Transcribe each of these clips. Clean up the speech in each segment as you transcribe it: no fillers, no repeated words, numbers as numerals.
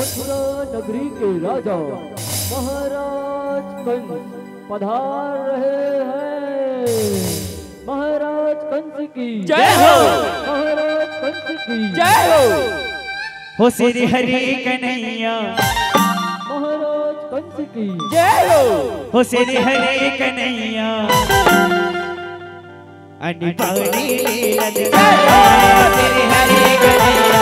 मथुरा नगरी के राजा महाराज कंस पधार रहे हैं। महाराज कंस की जय हो। महाराज कंस की जय हो श्री हरि कन्हैया। महाराज कंस की जय हो श्री हरि कन्हैया। अनिपानी लीला दिखाए श्री हरि कन्हैया।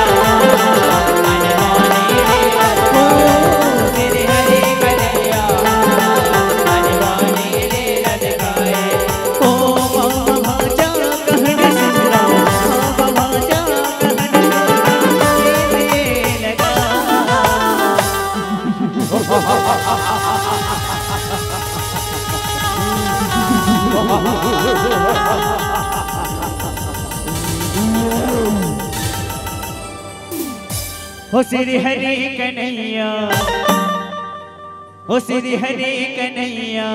हो श्री हरि कन्हैया। हो श्री हरि कन्हैया।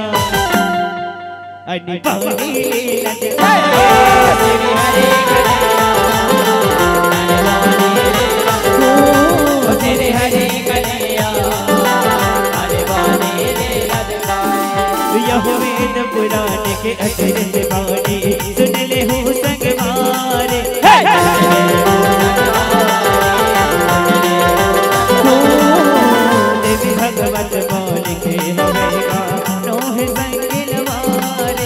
अनिपानी लीला दिखाए श्री हरि कन्हैया। हो श्री हरि कन्हैया। अनिपानी लीला दिखाए। यह वेद पुराण के अक्षर वाणी सुन ले हो संग मारे। भगवत बोल के होगा नोह संगिल मारे।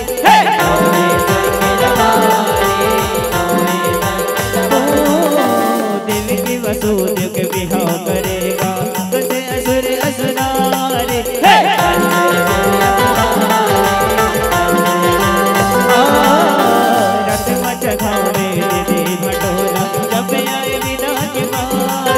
देवी की वसूद के बिहाव करेगा कैसे असुर असुरारे। रथ मच घावे दे भटोला जब आए विदा के मारे।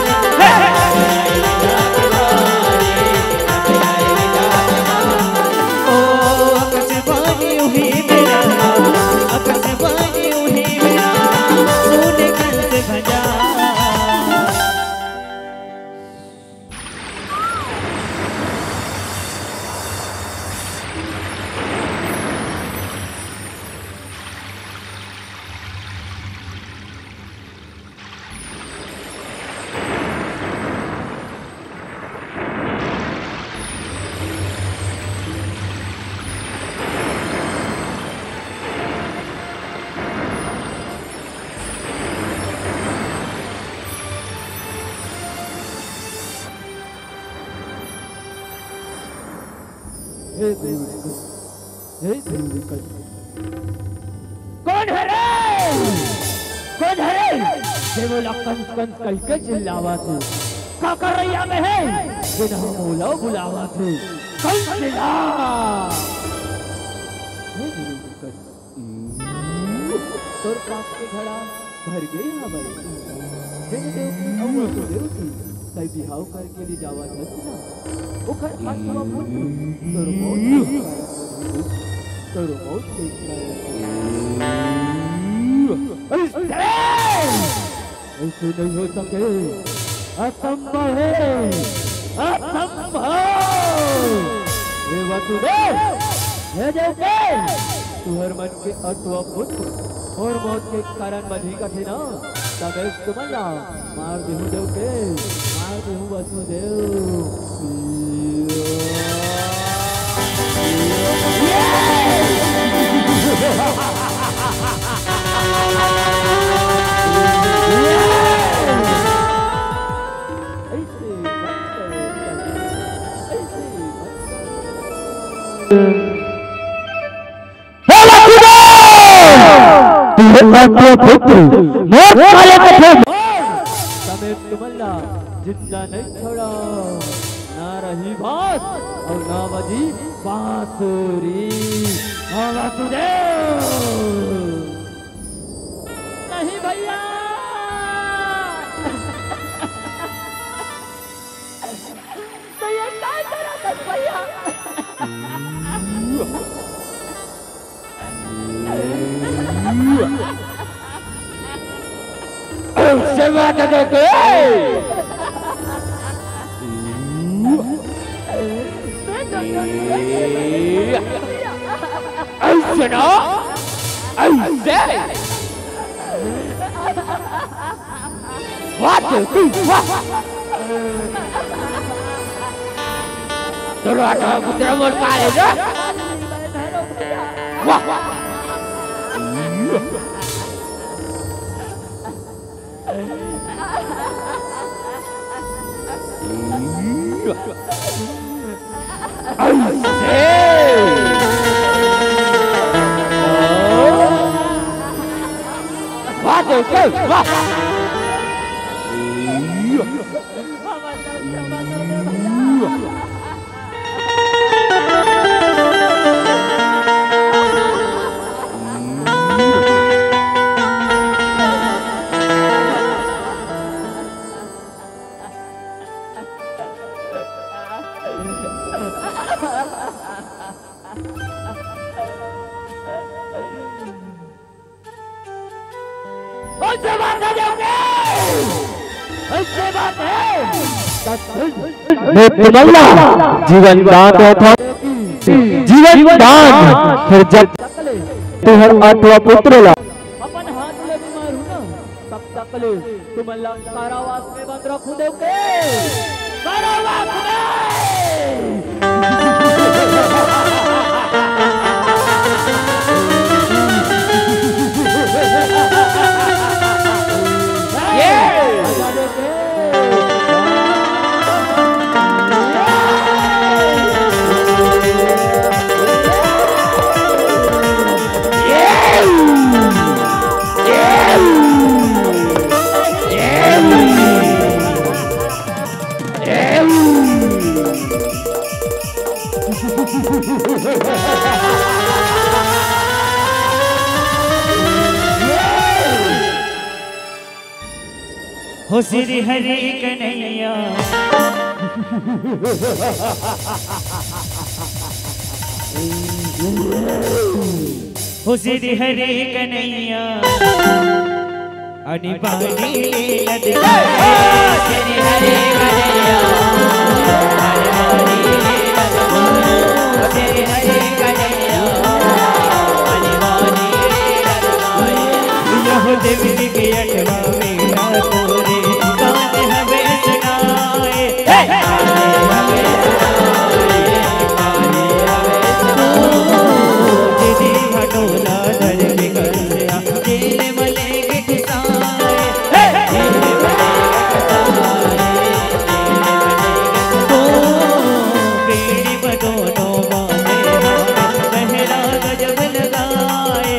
कौन है रे? कौन है रे? देवला कंस कंस कह के चिल्लावा थे। का कर रैया में है? बिना बोला बुलावा थे। कंस चिल्ला। तोर पाप के घड़ा भर गई ना भाई। देव देव की अव्वल तो देव थी। तय बिहाव करके ले जावा था ना। ओखर आत्मा पुत्र तोर मौत ऐसे नहीं हो सके। असंभव है। असंभव। ये वसुदेव है जैसे तुहर मन के अत्वा पुत्र और मौत के कारण बधी का थे ना। तब तुम्हारा मार देहूं देव के मार देहूं वसुदेव। जिंदा नहीं छोड़ा। ना रही बात और ना बजी बांसुरी। वसुदेव नहीं भैया। तो ये क्या करा था भैया? सेवा करके ऐसे ना ऐसे what चलो आटा पुत्र मोर काले ना वाह वाह देखो वाह जीवन दान था जीवन दान फिर जब तुहर आठवा पुत्र ला अपन हाथ ले बीमार हूं ना तब तक ले तुम अल्लाह कारावास में बंद रखो दे के कारावास में हो श्री हरि कन्हैया हो श्री हरि कन्हैया अनिवार्य लीला श्री हरि कन्हैया श्री हरि कन्हैया अनिवार्य लीला देवी के अठवा मेरा तोरे गाने हवे सुनाए दीदी हटोला दर के गलिया जेल मले के ठिसाए बेड़ी बदोनो माने पहरा गजब लगाए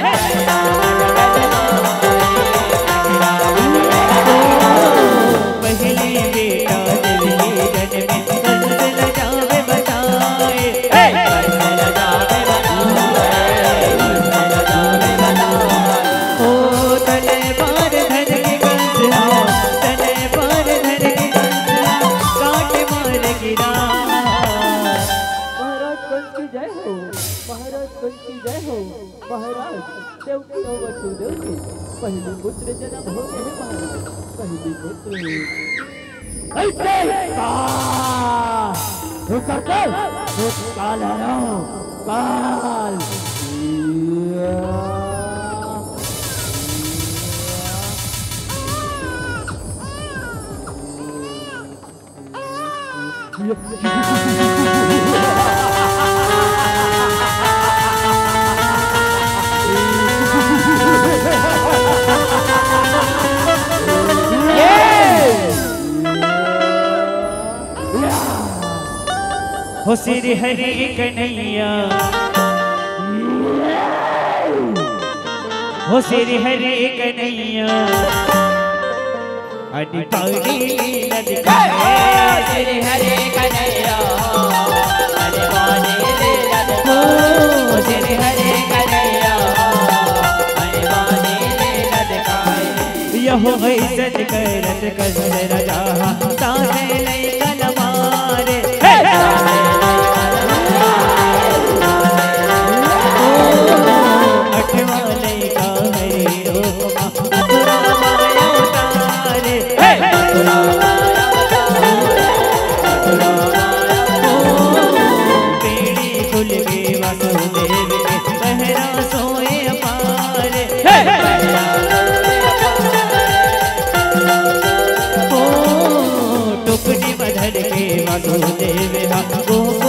पहली पुत्र जन्म हो गए पहली पुत्र ऐसे काल काल हो श्री हरि कन्हैया हो श्री हरि कन्हैया अनिवार्य लीला दिखाए श्री हरि कन्हैया अनिवार्य लीला दिखाए श्री हरि कन्हैया अनिवार्य लीला दिखाए यहो ऐसत करत कसर राजा ताने लई कलमारे टुकड़ी बधर के वासुदेव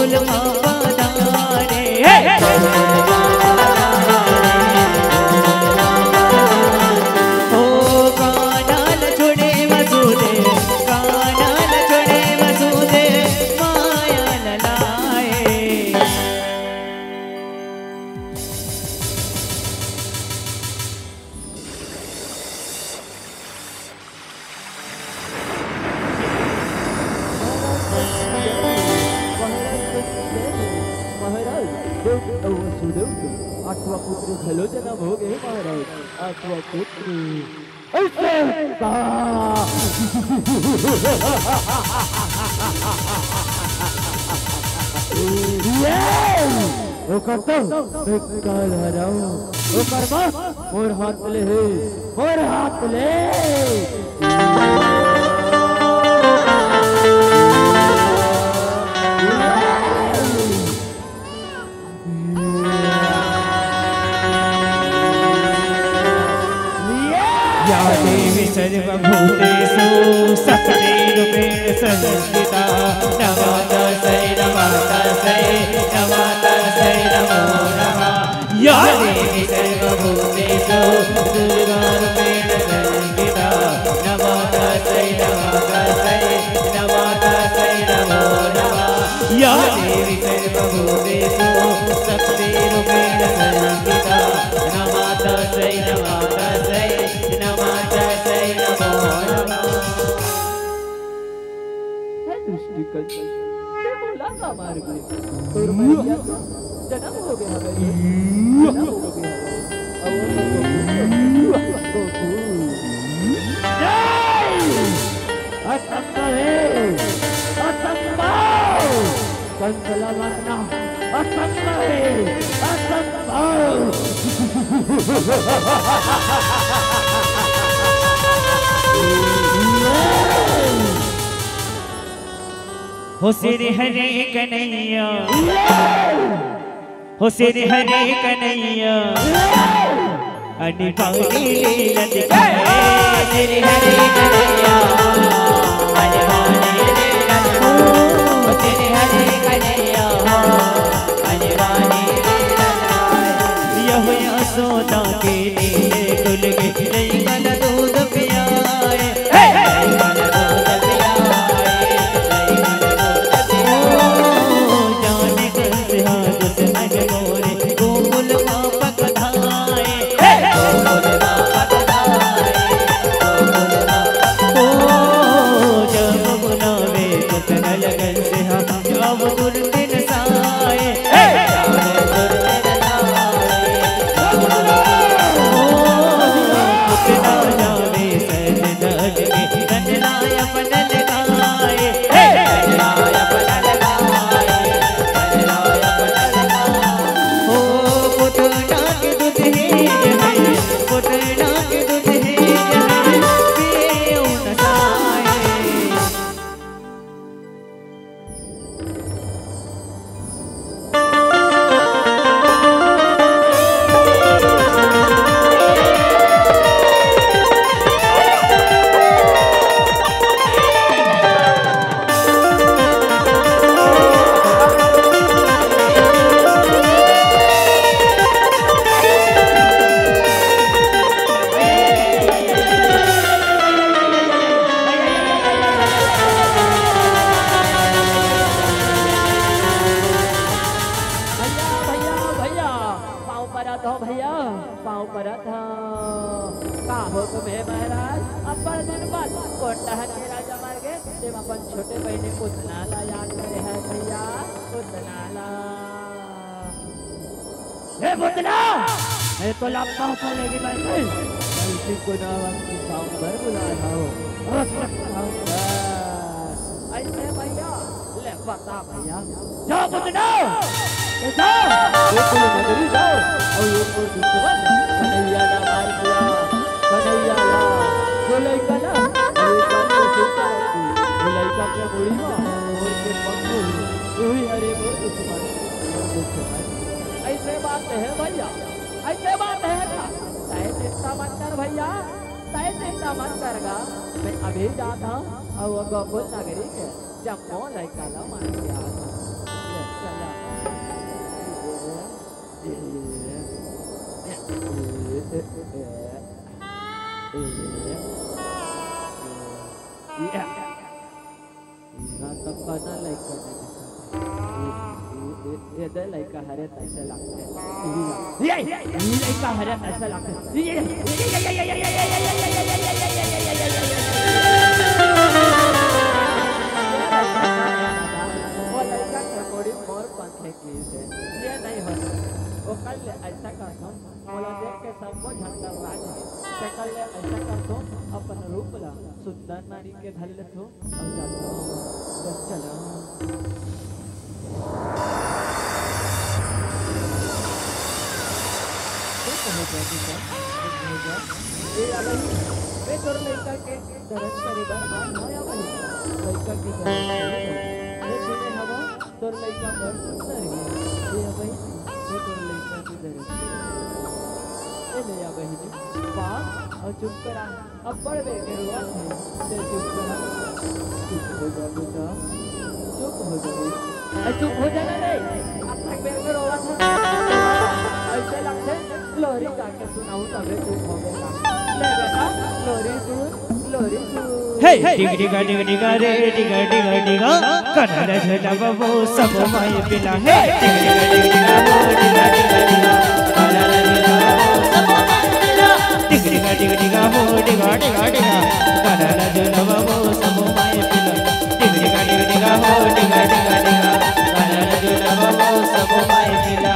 भलो जन्म हो गए महाराज आत्मा पुत्र ऐसे वो करता बेकार हराओ वो कर्मा मोर हाथ ले मोर हाथ ले या देवी सर्वभूतेषु शक्तिरूपेण संस्थिता नमस्तस्यै नमस्तस्यै नमस्तस्यै नमो नमः या देवी सर्वभूतेषु दुर्गारूपेण संस्थिता नमस्तस्यै नमस्तस्यै नमस्तस्यै नमो नमः या देवी सर्वभूतेषु शक्तिरूपेण संस्थिता नमस्तस्यै नमस्तस्यै नमस्तस्यै नमो नमः बोला था मार्ग और मैया जन्म हो गया जन्म हो गया कंसला मरना असंभव है असंभव हो सिर हरे कन्हैया हो सिर हरे कन्हैया अनिवार्य लीला दिखाए सिर हरे कन्हैया अनिवार्य लीला दिखाए सिर हरे कन्हैया अनिवार्य लीला दिखाए यह यशोदा के लिए कुल के नहीं मन दूध पियाए छोटे बहने उतनाला याद करे है भैया उतनाला हे बुतना मैं तो लगता हूँ लेगी बैठे गलती को ना वक्त शाम भर बुला रहा ऐसे भैया ले बता भैया जाओ बुतना जाओ बिल्कुल मदरी जाओ और ये को दुश्मन कन्हैया ना मार दिया कन्हैया ना बोले कना ये बात को सुनता लड़का के मुड़ी में और के पंखो वही हरे वो दुश्मन ऐसे बात है भैया ऐसे बात है ना चाहे चिंता मत कर भैया चाहे चिंता मत करगा मैं अभी जाता और वो गोकुल नगरी के जम्मू लड़का ला मान के आता चला ना लड़का ये दे लड़का हरे पैसे लगते ये लड़का हरे पैसे लगते वो लड़का के बॉडी मोर पंखे की से ये नहीं हो वो कल ऐसा करता हूँ बोला सुंदर नारी के धल थो और जाता बस चला वे तोर लड़का के दर्द करे बार आया भाई लड़का की दर्द सुने हवा तोर लड़का बड़ सुंदर है ये भाई वे तोर लड़का की दर्द ए ले आ बहनी बाप और चुप करा अब बड़ बेटे रुआ थे चुप करा चुप हो जा बेटा चुप हो जा चुप हो जाना नहीं अब तक बेटे रोवा था ऐसे लगते लोरी जाके सुनाऊं तबे चुप हो गया ले बेटा लोरी सुन हे डिगा डिगा डिगा रे डिगा डिगा डिगा कनर झटा बबो सब माय पिला हे डिगा डिगा डिगा डिगा डिगा डिगा हो डिगा डिगा डिगा कनर झटा बबो सब माय पिला डिगा डिगा डिगा हो डिगा डिगा डिगा कनर झटा बबो सब माय पिला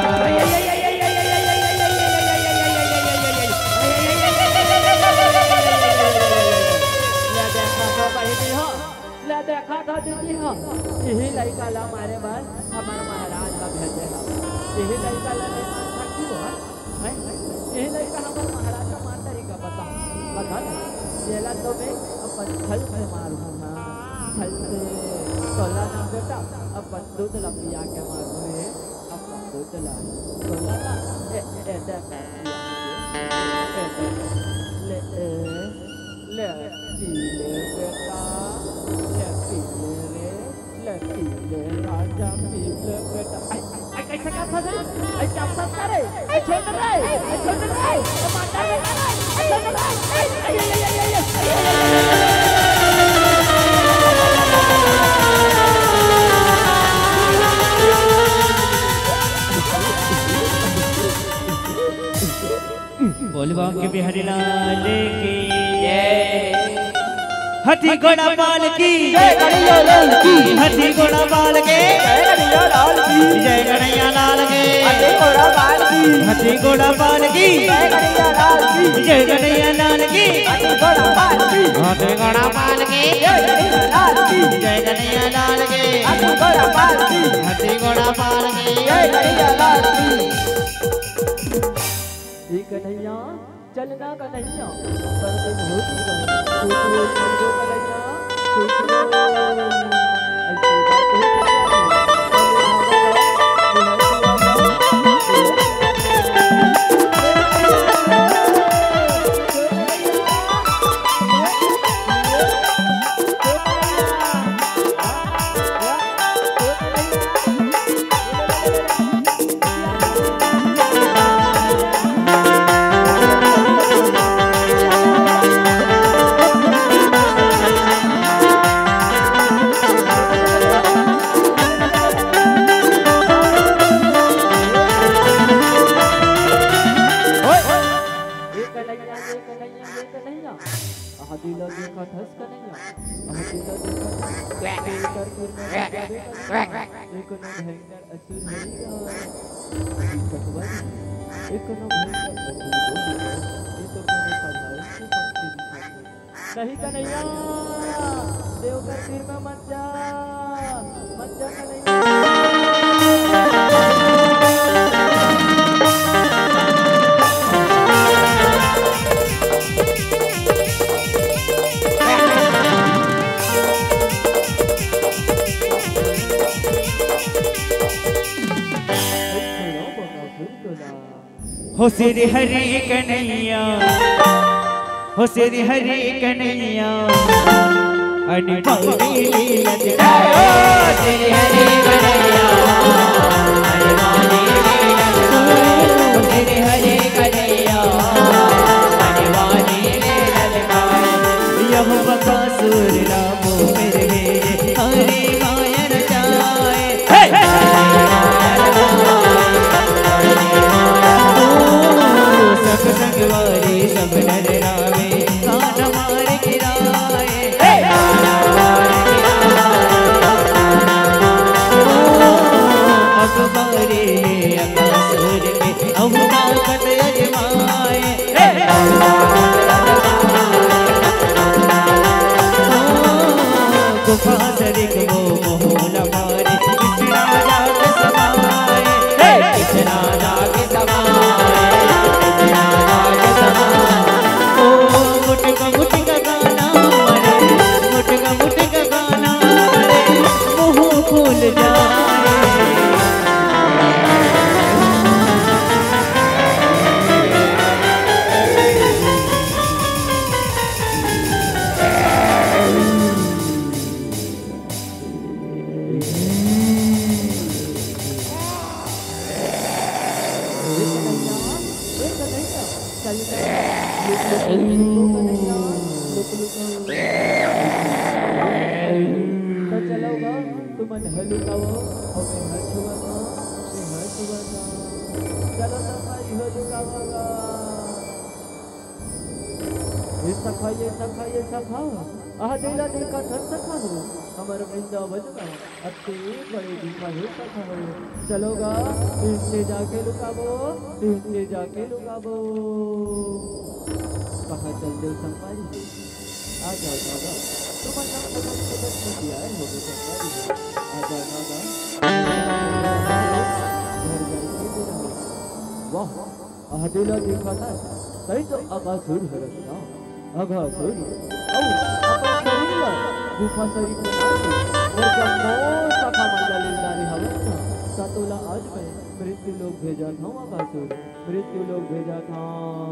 देखा था दीदी हाँ यही लड़का ला हमारे बाद हमारे महाराज का भेजे यही लड़का ला यही लड़का हमारे महाराज का मार तरीका बता पहला तो मैं अपन छल से मारूंगा छल से सोला ना बेटा अपन दूध लपिया के मारूंगे अपन दूध ला सोला ना ले बेटा ले राजा पीले बेटा आई कैसे क्या था आई चापा करे आई छोड़ रहे टमाटर आई छोड़ रहे बोलवा के बिहारी लाल की हाथी घोड़ा पाल की जय कन्हैया लाल की हाथी घोड़ा पाल के जय कन्हैया लाल की जय कन्हैया लाल की हाथी घोड़ा पाल की जय कन्हैया लाल की जय कन्हैया लाल की हाथी घोड़ा पाल की हाथी घोड़ा पाल की जय कन्हैया लाल की जय कन्हैया लाल की हाथी घोड़ा पाल की हाथी घोड़ा पाल की जय कन्हैया लाल की कन्हैया चलना कन्हैया पर तुम हो नहीं कन्हैया देवकर तीर में मत जा कन्हैया हो श्री हरि कन्हैया हो श्री हरि कन्हैया अनपौरी लीला दिखाओ श्री हरि कन्हैया अनपौरी लीला दिखाओ श्री हरि कन्हैया अनपौरी लीला दिखाओ यह बकासुर रामो मेरे हरि माया रचाए सब संगवारी सब नर रावे कान मार गिराए अकबरे अकासुर के अहुताकत अजमाए गुफा सरिक वो मोहला मारे कृष्णा जाके समाए कृष्णा जाके समाए कृष्णा जाके समाए ओ मुटका गाना मरे मुटका गाना मरे मुँह खुल जाए हमारे वृंदावन का अति बड़े दिखाई सखा हो चलोगा इनसे जाके लुकाबो इनसे जाके लुकाबो कहाँ चलते हो संपारी आ जाओ दादा तुम्हारा दिया है हो गए संपारी आ जाओ दादा वाह आदिला देखा था सही तो अगासुर है रखना अगासुर गुफा शरीफ और जब मोर सखा मंडल लेदारी हवस सतोला आज मैं मृत्यु लोग भेजा था अगासुर मृत्यु लोग भेजा था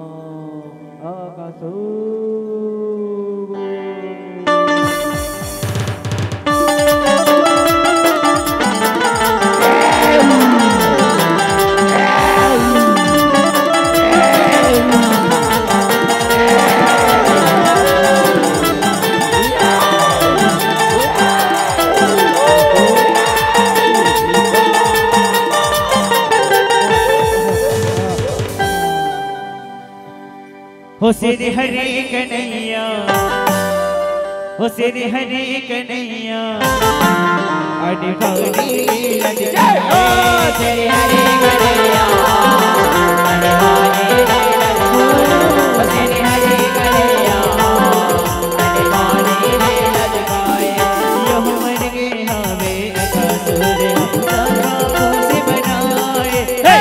अगासुर हो श्री हरि कन्हैया हो श्री हरि कन्हैया अरे गौरी लग जाए श्री हरि कन्हैया अरे गौरी लग श्री हरि कन्हैया अरे गौरी लग जाए यह मन के हवे अगासुर से बनाए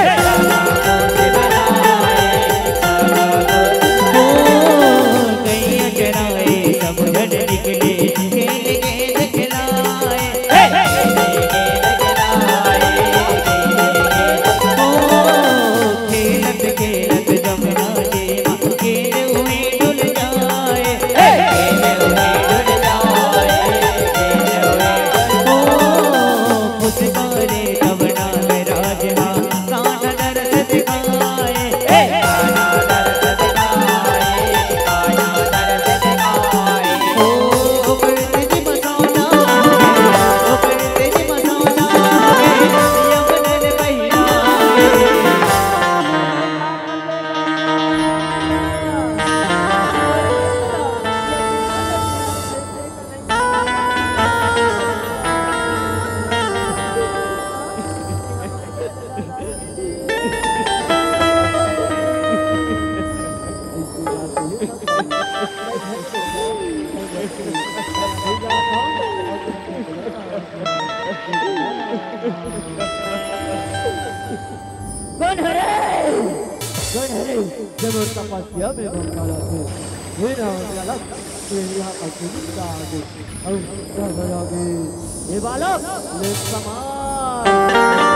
तपस्या में भंगाला थे मेरा बालक तो यहाँ का चिंता आगे और आगे ये बालक ले समान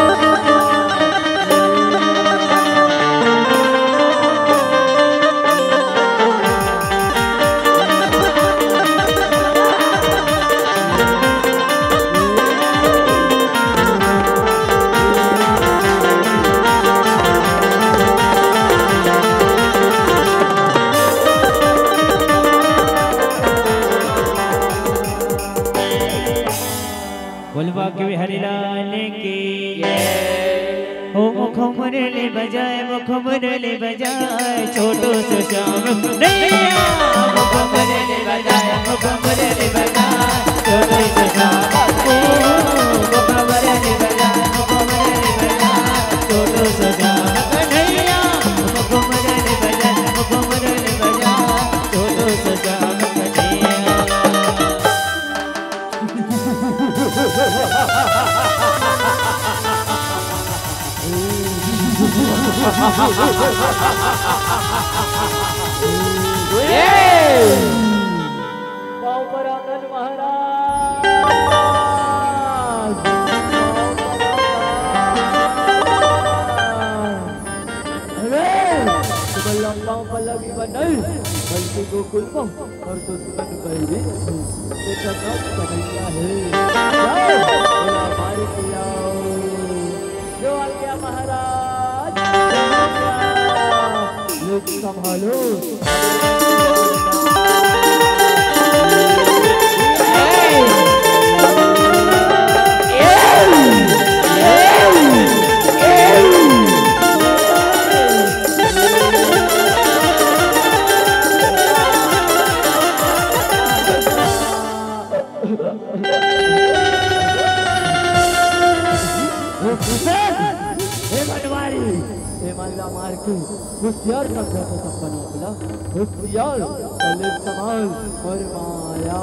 हरिलाल की हो मुखमरले बजाए मुखमरले बजाए छोटो से श्याम नैया मुखमरले बजाए मुखमरले बजाए छोटो से श्याम मुखमरले बजाए मुखमरले बजाए छोटो से श्याम नैया मुखमरले बजाए मुखमरले बजाए छोटो से श्याम पाँव पर आंगन महाराज पाँव पर लगी बनाई बल्कि गोकुल को और दुश्मन बैरी देखा कन्हैया है हमारे जो आ गया महाराज लोग संभालो मार के होशियार का घर को संपन्न निकला होशियार पहले संभाल और माया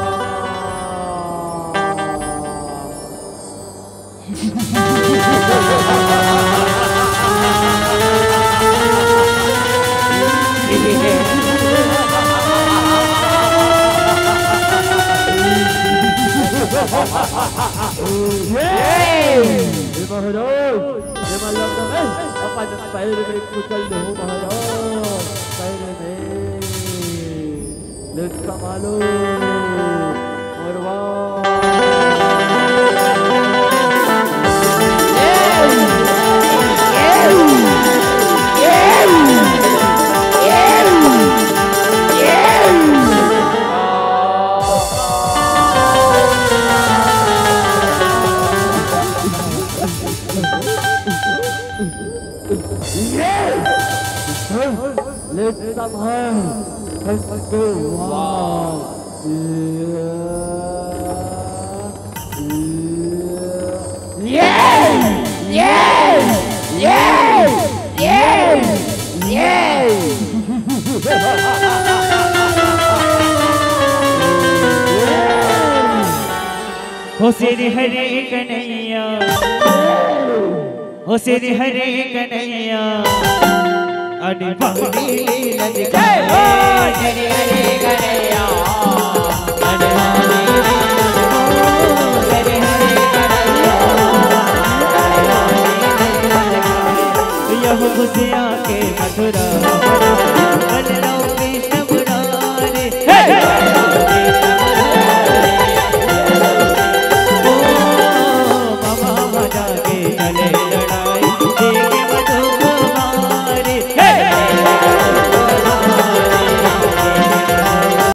पैर में कुचल दो महाराज पैर में ले संभालो और let's somehow let's go wow हो श्री हरे कन्हैया हो श्री हरे कन्हैया अरे बाली लग गए हरे हरे कन्हैया अरे बाली हरे हरे कन्हैया यह खुशियाँ के